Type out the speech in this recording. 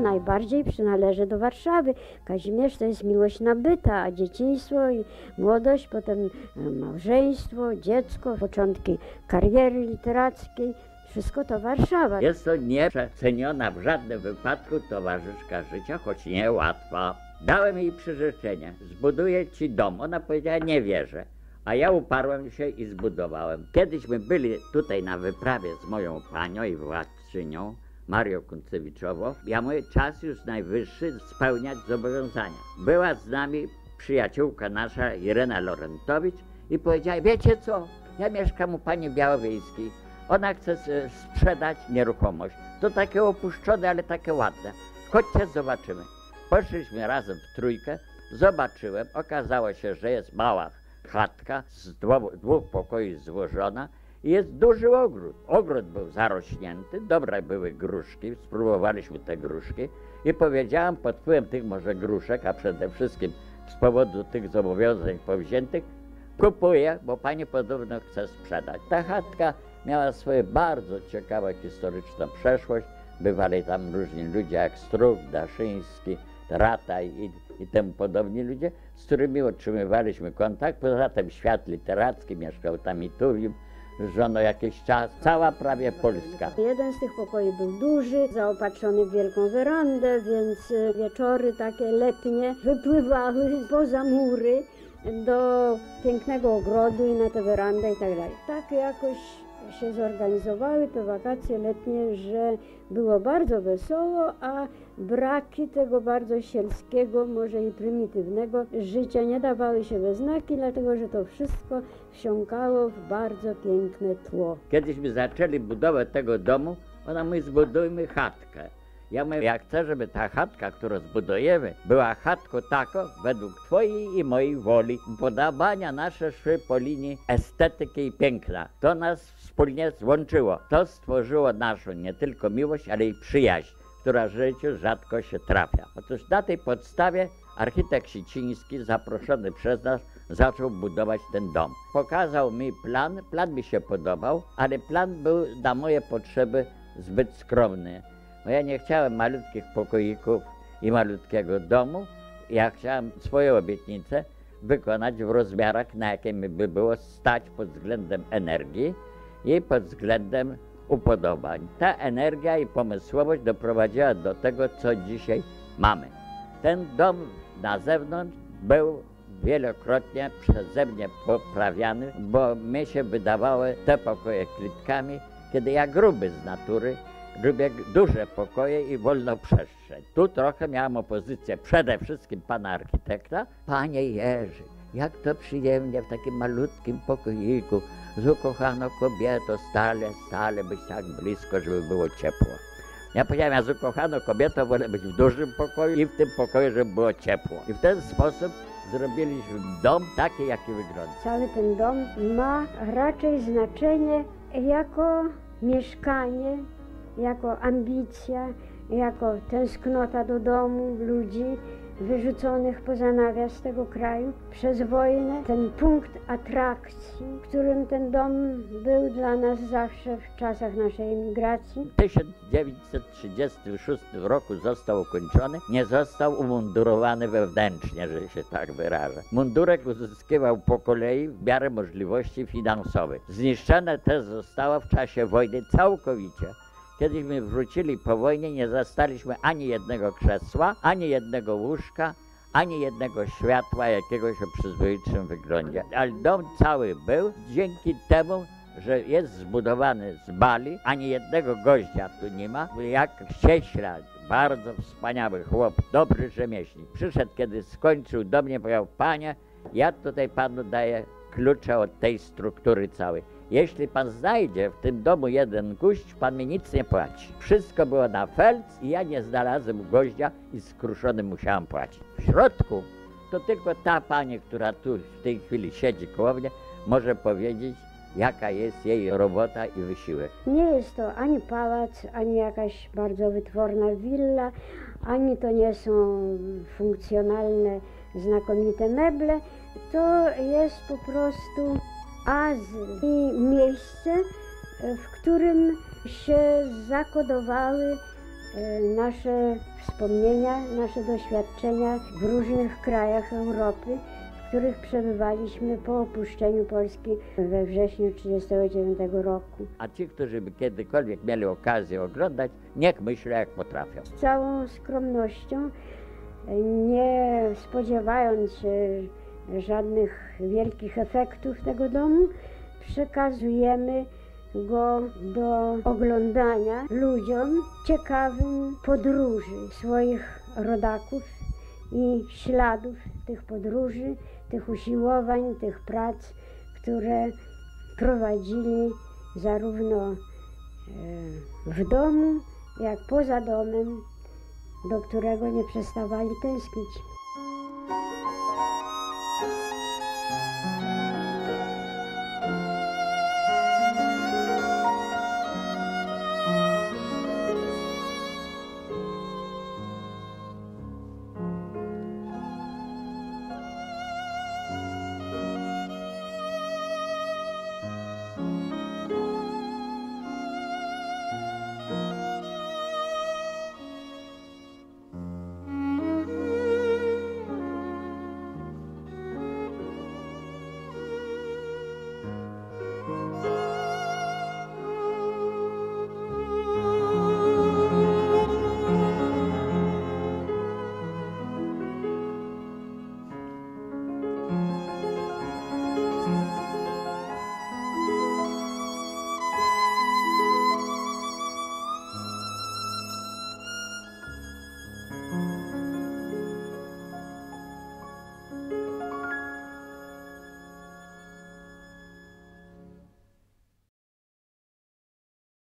najbardziej przynależy do Warszawy. Kazimierz to jest miłość nabyta, a dzieciństwo i młodość, potem małżeństwo, dziecko, początki kariery literackiej. Wszystko to Warszawa. Jest to nieprzeceniona w żadnym wypadku towarzyszka życia, choć niełatwa. Dałem jej przyrzeczenie, zbuduję ci dom. Ona powiedziała, nie wierzę. A ja uparłem się i zbudowałem. Kiedyśmy byli tutaj na wyprawie z moją panią i władczynią, Marią Kuncewiczową. Ja mówię, czas już najwyższy spełniać zobowiązania. Była z nami przyjaciółka nasza, Irena Lorentowicz, i powiedziała, wiecie co, ja mieszkam u pani Białowiejskiej. Ona chce sprzedać nieruchomość. To takie opuszczone, ale takie ładne. Chodźcie, zobaczymy. Poszliśmy razem w trójkę, zobaczyłem. Okazało się, że jest mała chatka z dwóch pokoi złożona i jest duży ogród. Ogród był zarośnięty, dobre były gruszki, spróbowaliśmy te gruszki i powiedziałam pod wpływem tych może gruszek, a przede wszystkim z powodu tych zobowiązań powziętych, kupuję, bo pani podobno chce sprzedać. Ta chatka miała swoją bardzo ciekawą historyczną przeszłość. Bywali tam różni ludzie jak Struk, Daszyński, Rataj i temu podobni ludzie, z którymi utrzymywaliśmy kontakt. Poza tym świat literacki, mieszkał tam i Tuwim, żono jakiś czas, cała prawie Polska. Jeden z tych pokoi był duży, zaopatrzony w wielką werandę, więc wieczory takie letnie wypływały poza mury do pięknego ogrodu i na tę werandę i tak dalej. Tak jakoś się zorganizowały te wakacje letnie, że było bardzo wesoło, a braki tego bardzo sielskiego, może i prymitywnego życia nie dawały się we znaki, dlatego że to wszystko wsiąkało w bardzo piękne tło. Kiedyśmy zaczęli budowę tego domu, ona mówi, zbudujmy chatkę. Ja mówię, ja chcę, żeby ta chatka, którą zbudujemy, była chatką taką według twojej i mojej woli. Podobania nasze szły po linii estetyki i piękna. To nas wspólnie złączyło. To stworzyło naszą nie tylko miłość, ale i przyjaźń, która w życiu rzadko się trafia. Otóż na tej podstawie architekt Siciński, zaproszony przez nas, zaczął budować ten dom. Pokazał mi plan mi się podobał, ale plan był na moje potrzeby zbyt skromny. No ja nie chciałem malutkich pokoików i malutkiego domu. Ja chciałem swoją obietnicę wykonać w rozmiarach, na jakie mi by było stać pod względem energii i pod względem upodobań. Ta energia i pomysłowość doprowadziła do tego, co dzisiaj mamy. Ten dom na zewnątrz był wielokrotnie przeze mnie poprawiany, bo mi się wydawały te pokoje klitkami, kiedy ja gruby z natury, lubię duże pokoje i wolną przestrzeń. Tu trochę miałem opozycję, przede wszystkim pana architekta. Panie Jerzy, jak to przyjemnie w takim malutkim pokoiku z ukochaną kobietą, stale być tak blisko, żeby było ciepło. Ja powiedziałem, ja z ukochaną kobietą wolę być w dużym pokoju i w tym pokoju, żeby było ciepło. I w ten sposób zrobiliśmy dom taki, jaki wygląda. Cały ten dom ma raczej znaczenie jako mieszkanie, jako ambicja, jako tęsknota do domu ludzi wyrzuconych poza nawias tego kraju przez wojnę. Ten punkt atrakcji, którym ten dom był dla nas zawsze w czasach naszej emigracji. W 1936 roku został ukończony, nie został umundurowany wewnętrznie, że się tak wyrażę. Mundurek uzyskiwał po kolei w miarę możliwości finansowych. Zniszczone też zostało w czasie wojny całkowicie. Kiedyśmy wrócili po wojnie, nie zastaliśmy ani jednego krzesła, ani jednego łóżka, ani jednego światła jakiegoś o przyzwoitym wyglądzie. Ale dom cały był dzięki temu, że jest zbudowany z bali, ani jednego goździa tu nie ma. Jak cieśla, bardzo wspaniały chłop, dobry rzemieślnik. Przyszedł, kiedy skończył do mnie, powiedział, panie, ja tutaj panu daję klucze od tej struktury całej. Jeśli pan znajdzie w tym domu jeden gwóźdź, pan mi nic nie płaci. Wszystko było na felc i ja nie znalazłem gwoździa i skruszony musiałem płacić. W środku to tylko ta pani, która tu w tej chwili siedzi koło mnie, może powiedzieć, jaka jest jej robota i wysiłek. Nie jest to ani pałac, ani jakaś bardzo wytworna willa, ani to nie są funkcjonalne, znakomite meble. To jest po prostu azyl i miejsce, w którym się zakodowały nasze wspomnienia, nasze doświadczenia w różnych krajach Europy, w których przebywaliśmy po opuszczeniu Polski we wrześniu 1939 roku. A ci, którzy by kiedykolwiek mieli okazję oglądać, niech myślą jak potrafią. Z całą skromnością, nie spodziewając się żadnych wielkich efektów tego domu, przekazujemy go do oglądania ludziom ciekawym podróży swoich rodaków i śladów tych podróży, tych usiłowań, tych prac, które prowadzili zarówno w domu, jak poza domem, do którego nie przestawali tęsknić.